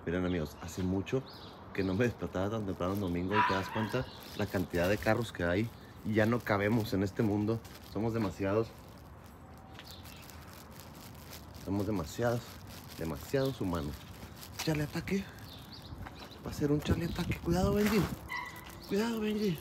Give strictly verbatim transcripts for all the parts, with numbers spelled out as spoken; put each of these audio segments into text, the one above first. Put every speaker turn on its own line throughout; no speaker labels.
Miren amigos, hace mucho que no me despertaba tan temprano el domingo y te das cuenta la cantidad de carros que hay y ya no cabemos en este mundo. Somos demasiados, somos demasiados, demasiados humanos. Charlie ataque, va a ser un Charlie ataque. Cuidado Benji, cuidado Benji.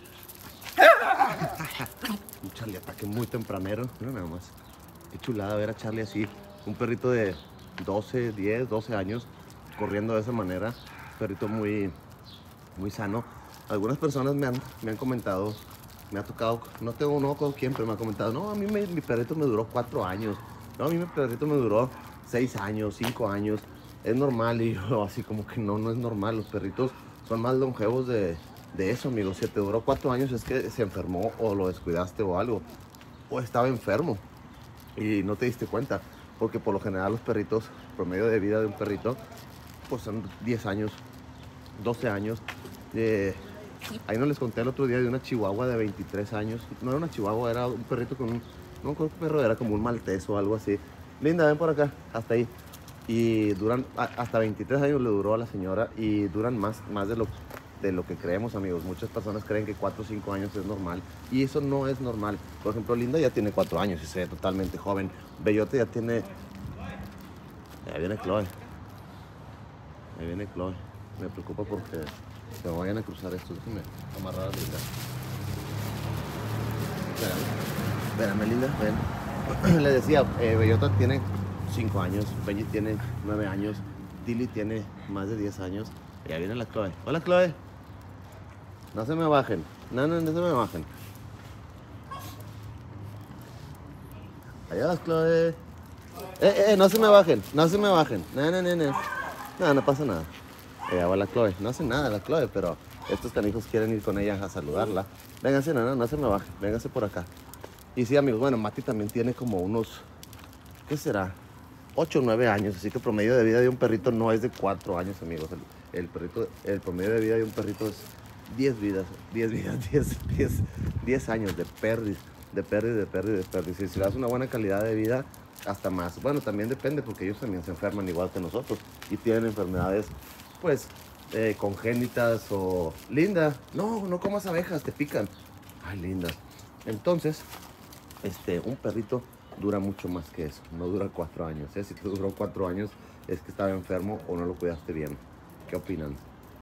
Un Charlie ataque muy tempranero, mira nada más. Qué chulada ver a Charlie así, un perrito de doce, diez, doce años corriendo de esa manera, perrito muy, muy sano. Algunas personas me han, me han comentado, me ha tocado, no tengo uno con quién, pero me han comentado, no, a mí me, mi perrito me duró cuatro años, no, a mí mi perrito me duró seis años, cinco años, es normal. Y yo así como que no, no es normal, los perritos son más longevos de, de eso, amigos. Si te duró cuatro años es que se enfermó o lo descuidaste o algo, o estaba enfermo y no te diste cuenta, porque por lo general los perritos, promedio de vida de un perrito, pues son diez años, doce años. Eh, ahí no les conté el otro día de una chihuahua de veintitrés años. No era una chihuahua, era un perrito con un, no creo que perro, era como un maltés o algo así. Linda, ven por acá, hasta ahí. Y duran, hasta veintitrés años le duró a la señora y duran más, más de lo de lo que creemos, amigos. Muchas personas creen que cuatro o cinco años es normal y eso no es normal. Por ejemplo, Linda ya tiene cuatro años y se ve totalmente joven. Bellote ya tiene... Ahí viene Chloe. Ahí viene Chloe. Me preocupa porque se vayan a cruzar estos. Déjenme amarrar a Linda. Espérame, Linda, ven. Le decía, eh, Bellota tiene cinco años, Benji tiene nueve años, Tilly tiene más de diez años. Y ahí viene la Chloe. Hola, Chloe. No se me bajen. No, no, no se me bajen. Adiós, Chloe. Eh, eh, no se me bajen. No se me bajen. No, no, no, no. No, no pasa nada. Allá va la Chloe. No hace nada la Chloe, pero estos canijos quieren ir con ella a saludarla. Vénganse, no, no, no se me bajen. Vénganse por acá. Y sí, amigos, bueno, Mati también tiene como unos... ¿Qué será? ocho o nueve años, así que el promedio de vida de un perrito no es de cuatro años, amigos. El, el, perrito, el promedio de vida de un perrito es diez vidas, diez vidas, diez años de pérdida, de pérdida, de pérdida, de pérdida. Y si le das una buena calidad de vida, hasta más. Bueno, también depende porque ellos también se enferman igual que nosotros y tienen enfermedades, pues, eh, congénitas o... Linda, no, no comas abejas, te pican. Ay, Linda. Entonces, este, un perrito dura mucho más que eso, no dura cuatro años. ¿eh? Si te duró cuatro años es que estaba enfermo o no lo cuidaste bien. ¿Qué opinan?